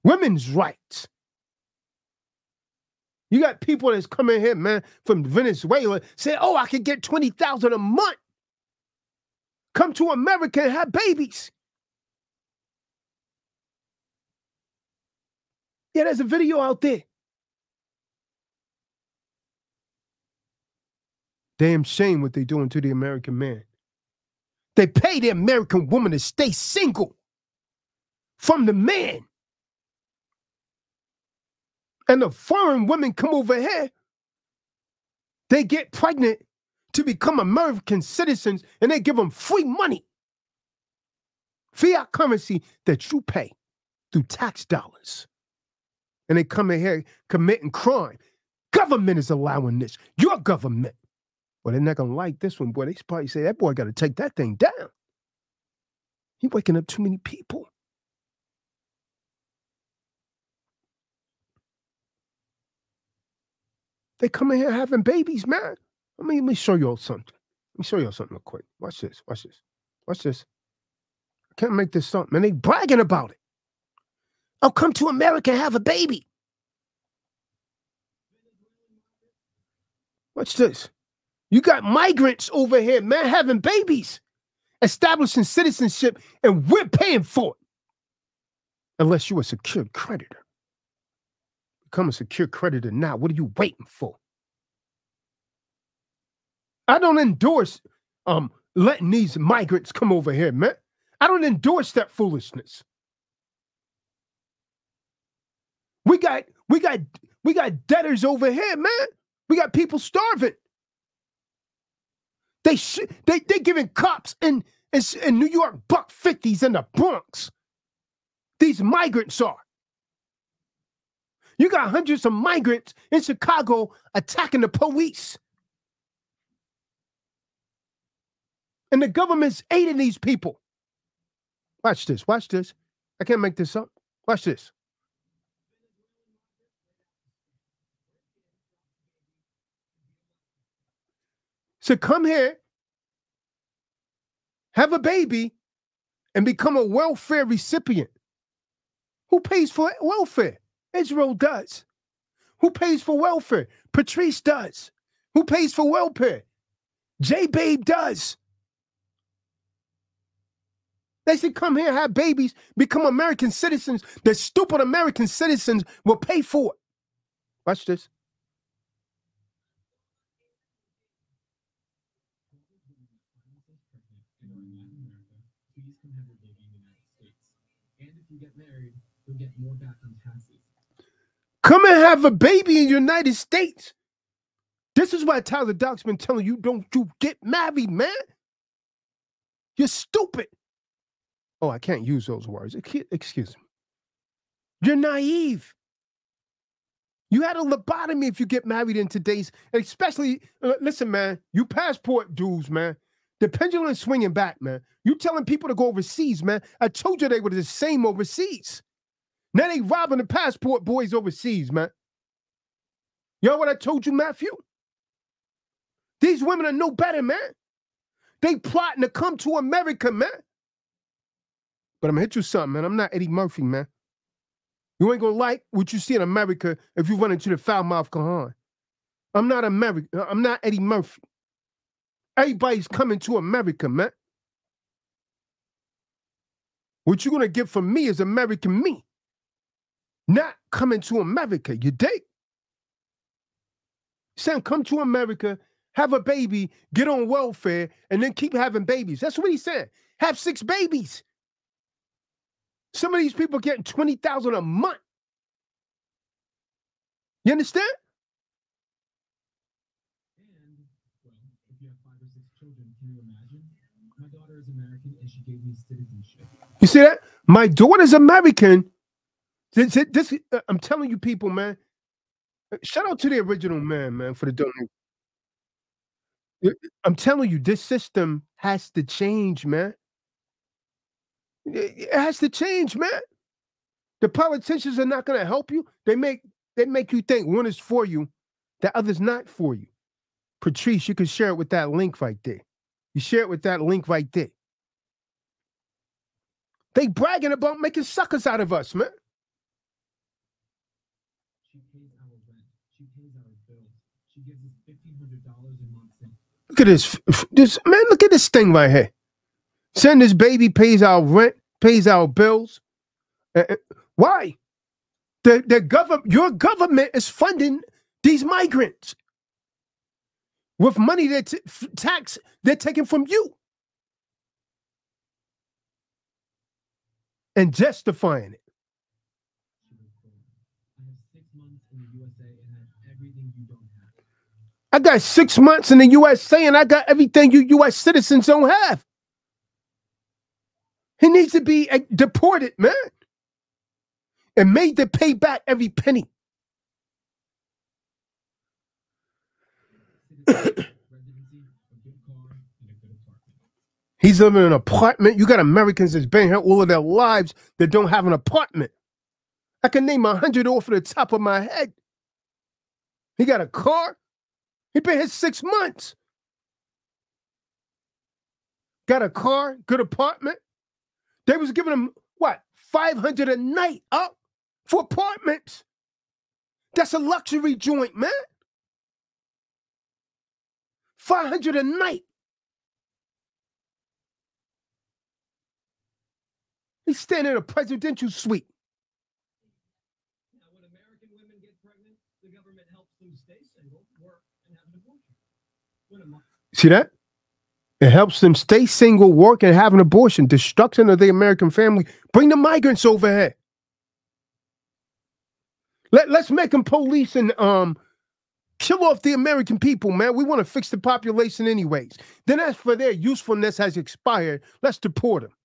Women's rights. You got people that's coming here, man, from Venezuela, say, oh, I can get $20,000 a month. Come to America and have babies. Yeah, there's a video out there. Damn shame what they're doing to the American man. They pay the American woman to stay single from the man. And the foreign women come over here. They get pregnant to become American citizens, and they give them free money. Fiat currency that you pay through tax dollars. And they come in here committing crime. Government is allowing this. Your government. Well, they're not going to like this one, boy. They probably say, that boy got to take that thing down. He's waking up too many people. They come in here having babies, man. Let me show you all something. Let me show you all something real quick. Watch this. Watch this. Watch this. I can't make this up, man. They bragging about it. I'll come to America and have a baby. Watch this. You got migrants over here, man, having babies, establishing citizenship, and we're paying for it. Unless you're a secured creditor. Become a secure creditor now. What are you waiting for? I don't endorse letting these migrants come over here, man. I don't endorse that foolishness. We got debtors over here, man. We got people starving. They giving cops in New York $1.50s in the Bronx. These migrants are. You got hundreds of migrants in Chicago attacking the police. And the government's aiding these people. Watch this. Watch this. I can't make this up. Watch this. So come here, have a baby, and become a welfare recipient. Who pays for welfare? Israel does. Who pays for welfare? Patrice does. Who pays for welfare? J-Babe does. They should come here, have babies, become American citizens. The stupid American citizens will pay for it. Watch this. Come and have a baby in the United States. This is why Tazadaq's been telling you, don't you get married, man. You're stupid. Oh, I can't use those words. Excuse me. You're naive. You had a lobotomy if you get married in today's, especially, listen, man, you passport dudes, man. The pendulum is swinging back, man. You telling people to go overseas, man. I told you they were the same overseas. Now they robbing the passport boys overseas, man. You know what I told you, Matthew? These women are no better, man. They plotting to come to America, man. But I'm going to hit you something, man. I'm not Eddie Murphy, man. You ain't going to like what you see in America if you run into the foul-mouthed Kahan. I'm not American. I'm not Eddie Murphy. Everybody's coming to America, man. What you're going to get from me is American me. Not coming to America, you dig? Saying come to America, have a baby, get on welfare, and then keep having babies. That's what he's saying. Have 6 babies. Some of these people getting $20,000 a month. You understand? And, well, if you have 5 or 6 children, can you imagine? My daughter is American and she gave me citizenship. You see that? My daughter's American. This I'm telling you people, man. Shout out to the original man, for the donation. I'm telling you, this system has to change, man. It has to change, man. The politicians are not going to help you. They make you think one is for you, the other's not for you. Patrice, you can share it with that link right there. You share it with that link right there. They bragging about making suckers out of us, man. Look at this. Man, look at this thing right here. Send this baby, pays our rent, pays our bills. Why? Your government is funding these migrants with money that tax they're taking from you and justifying it. I got 6 months in the USA and I got everything you U.S. citizens don't have. He needs to be deported, man, and made to pay back every penny. He's living in an apartment. You got Americans that's been here all of their lives that don't have an apartment. I can name 100 off of the top of my head. He got a car. He been here 6 months. Got a car, good apartment. They was giving him, what, $500 a night up for apartments. That's a luxury joint, man. $500 a night. He's staying in a presidential suite. Now, when American women get pregnant, the government helps them stay single, work, and have an abortion. See that? It helps them stay single, work, and have an abortion. Destruction of the American family. Bring the migrants over here. Let's make them police and kill off the American people, man. We want to fix the population anyways. Then as for their usefulness has expired, let's deport them.